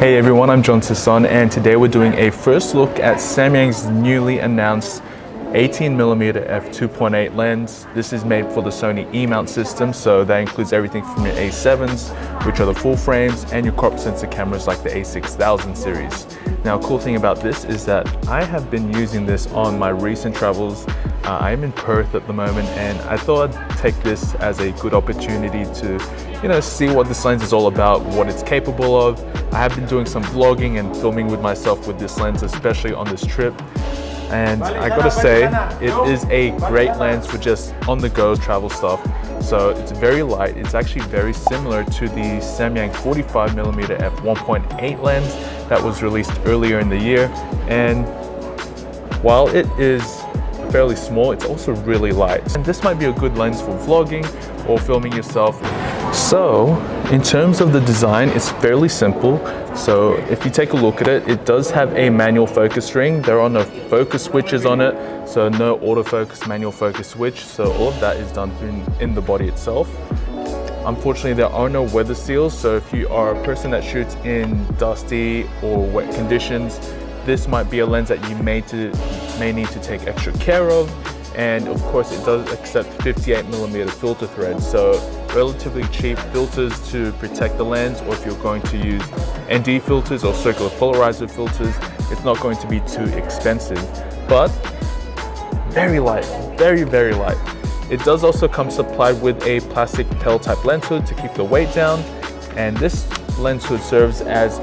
Hey everyone, I'm Sison, and today we're doing a first look at Samyang's newly announced 18mm F2.8 lens. This is made for the Sony E-mount system, so that includes everything from your A7s, which are the full frames, and your crop sensor cameras like the A6000 series. Now, a cool thing about this is that I have been using this on my recent travels. I'm in Perth at the moment, and I thought I'd take this as a good opportunity to, see what this lens is all about, what it's capable of. I have been doing some vlogging and filming with myself with this lens, especially on this trip. And I gotta say, it is a great lens for just on-the-go travel stuff. So it's very light. It's actually very similar to the Samyang 45mm F1.8 lens that was released earlier in the year. And while it is fairly small, it's also really light. And this might be a good lens for vlogging or filming yourself. So in terms of the design, it's fairly simple. So if you take a look at it, it does have a manual focus ring. There are no focus switches on it, so no autofocus, manual focus switch. So all of that is done in the body itself. Unfortunately, there are no weather seals. So if you are a person that shoots in dusty or wet conditions, this might be a lens that you may need to take extra care of. And of course, it does accept 58mm filter thread, so relatively cheap filters to protect the lens, or if you're going to use ND filters or circular polarizer filters, it's not going to be too expensive. But very light, very, very light. It does also come supplied with a plastic Pel type lens hood to keep the weight down, and this lens hood serves as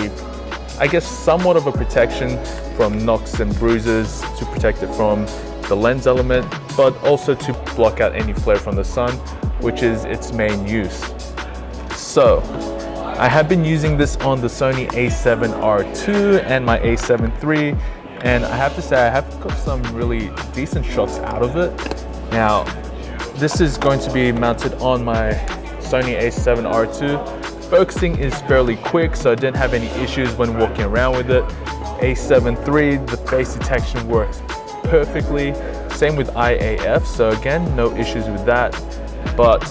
I guess somewhat of a protection from knocks and bruises, to protect it from the lens element, but also to block out any flare from the sun, which is its main use. So I have been using this on the Sony A7R II and my A7 III, and I have to say I have got some really decent shots out of it. Now, this is going to be mounted on my Sony A7R II. Focusing is fairly quick, so I didn't have any issues when walking around with it. A7 III, the face detection works perfectly. Same with IAF, so again, no issues with that. But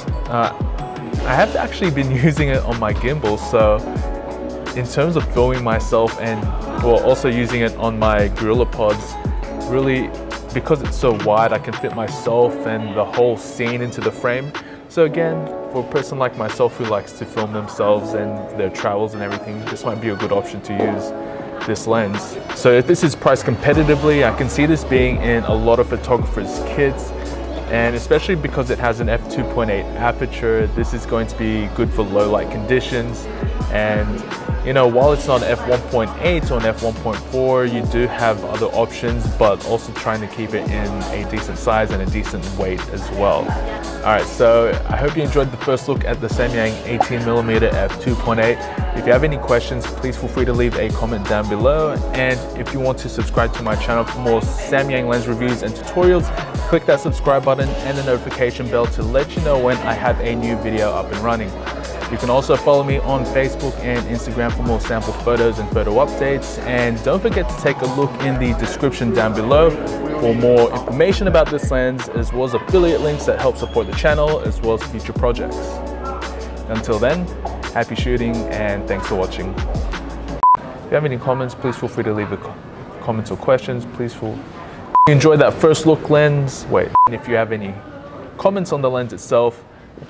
I have actually been using it on my gimbal, so in terms of filming myself and also using it on my GorillaPods, really, because it's so wide, I can fit myself and the whole scene into the frame. So again, for a person like myself who likes to film themselves and their travels and everything, this might be a good option to use this lens. So if this is priced competitively, I can see this being in a lot of photographers' kits, and especially because it has an f2.8 aperture, this is going to be good for low light conditions. And while it's not f1.8 or an f1.4, you do have other options, but also trying to keep it in a decent size and a decent weight as well. Alright, so I hope you enjoyed the first look at the Samyang 18mm F2.8. If you have any questions, please feel free to leave a comment down below. And if you want to subscribe to my channel for more Samyang lens reviews and tutorials, click that subscribe button and the notification bell to let you know when I have a new video up and running. You can also follow me on Facebook and Instagram for more sample photos and photo updates. And don't forget to take a look in the description down below for more information about this lens, as well as affiliate links that help support the channel, as well as future projects. Until then, happy shooting and thanks for watching. If you have any comments, please feel free to leave the comments or questions. Please feel you enjoyed that first look lens. And if you have any comments on the lens itself,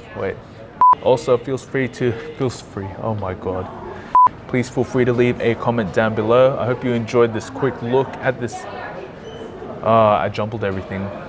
also feels free, oh my god. Please feel free to leave a comment down below. I hope you enjoyed this quick look at this. I jumbled everything.